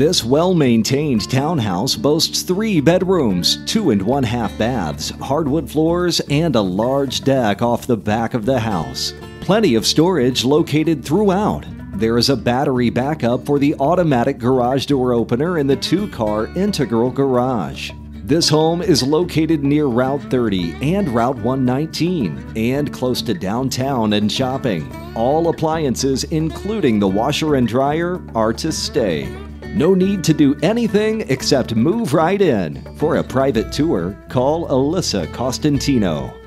This well-maintained townhouse boasts 3 bedrooms, 2 and 1/2 baths, hardwood floors, and a large deck off the back of the house. Plenty of storage located throughout. There is a battery backup for the automatic garage door opener in the 2-car integral garage. This home is located near Route 30 and Route 119 and close to downtown and shopping. All appliances, including the washer and dryer, are to stay. No need to do anything except move right in. For a private tour, call Alyssa Costantino.